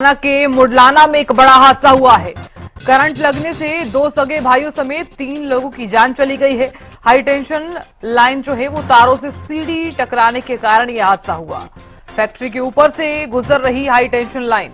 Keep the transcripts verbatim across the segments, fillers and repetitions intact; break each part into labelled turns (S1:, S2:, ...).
S1: के मुडलाना में एक बड़ा हादसा हुआ है। करंट लगने से दो सगे भाइयों समेत तीन लोगों की जान चली गई है। हाई टेंशन लाइन जो है वो तारों से सीधी टकराने के कारण यह हादसा हुआ। फैक्ट्री के ऊपर से गुजर रही हाई टेंशन लाइन।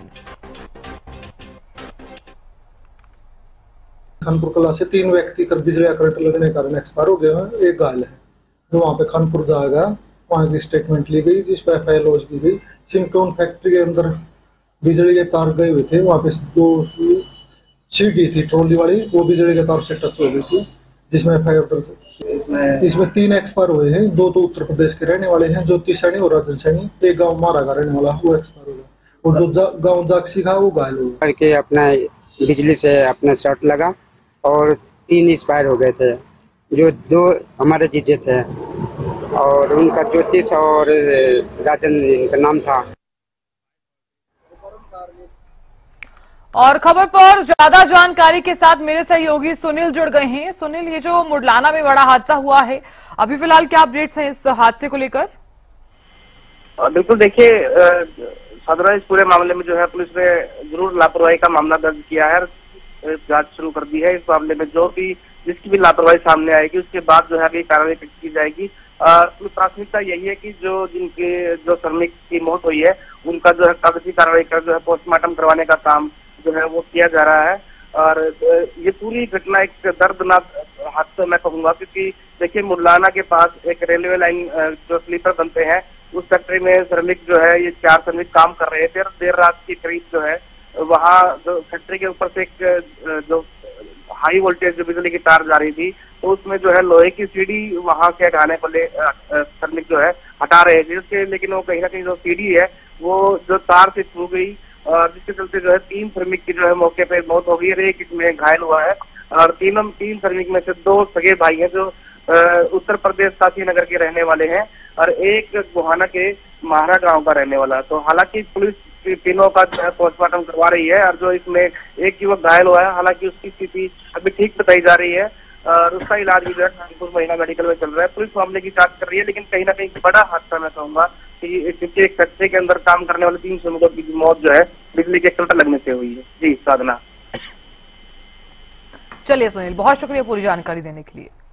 S2: खानपुर कला से तीन व्यक्ति कर बिजली का करंट लगने के कारण एक्सपायर हो गए हैं। एक घायल है जो वहां पे खानपुर जाएगा, वहां की स्टेटमेंट ली गई जिस पर एफ आई आर लॉन्च की गई। सिमटोन फैक्ट्री के अंदर बिजली के तार गए हुए थे, वहां पे जो सीढ़ी थी ट्रॉली वाली वो बिजली के तार से टच हो गई थी, जिसमें एफ आई आर दर्ज। इसमें इसमें तीन एक्सपायर हुए हैं। दो तो उत्तर प्रदेश के रहने वाले हैं, ज्योति सैनी और राजन सैनी। एक गाँव मारा का रहने वाला वो एक्सपायर होगा और जो गाँव जागसी था वो घायल होगा।
S3: करके अपना बिजली से अपना शॉर्ट लगा और तीन एक्सपायर हो गए थे। जो दो हमारे जीजे थे और उनका ज्योतिष और राजन इनका नाम था।
S1: और खबर पर ज्यादा जानकारी के साथ मेरे सहयोगी सुनील जुड़ गए हैं। सुनील, ये जो मुडलाना में बड़ा हादसा हुआ है, अभी फिलहाल क्या अपडेट्स हैं इस हादसे को लेकर?
S4: बिल्कुल, देखिए साधारण इस पूरे मामले में जो है पुलिस ने जरूर लापरवाही का मामला दर्ज किया है, जांच शुरू कर दी है। इस मामले में जो भी जिसकी भी लापरवाही सामने आएगी उसके बाद जो है अभी कार्रवाई की जाएगी। प्राथमिकता यही है कि जो जिनके जो श्रमिक की मौत हुई है उनका जो है कागजी कार्रवाई कर जो है पोस्टमार्टम करवाने का काम जो है वो किया जा रहा है। और ये पूरी घटना एक दर्दनाक हादसा मैं कहूंगा, क्योंकि देखिए मुडलाना के पास एक रेलवे लाइन जो स्लीपर बनते हैं उस फैक्ट्री में श्रमिक जो है ये चार श्रमिक काम कर रहे थे। देर रात के करीब जो है वहाँ जो फैक्ट्री के ऊपर से एक जो हाई वोल्टेज जो बिजली की तार जा रही थी तो उसमें जो है लोहे की सीढ़ी वहां से हटाने को ले श्रमिक जो है हटा रहे थे, जिसके लेकिन वो कहीं ना कहीं जो सीढ़ी है वो जो तार से छू गई और जिसके चलते जो है तीन श्रमिक की जो है मौके पे मौत हो गई है। एक इसमें घायल हुआ है और तीनों तीन श्रमिक में से दो सगे भाई हैं जो उत्तर प्रदेश काशी नगर के रहने वाले हैं और एक गोहाना के महारा गांव का रहने वाला। तो हालांकि पुलिस तीनों का जो है पोस्टमार्टम करवा रही है और जो इसमें एक युवक घायल हुआ है, हालांकि उसकी स्थिति अभी ठीक बताई जा रही है और उसका इलाज भी जो है कानपुर महिला मेडिकल में चल रहा है। पुलिस मामले की जांच कर रही है, लेकिन कहीं ना कहीं बड़ा हादसा मैं कहूंगा कि क्योंकि एक फैक्ट्री के अंदर काम करने वाले तीन श्रमिकों की मौत जो है बिजली के करंट लगने से हुई है। जी साधना।
S1: चलिए सुनील, बहुत शुक्रिया पूरी जानकारी देने के लिए।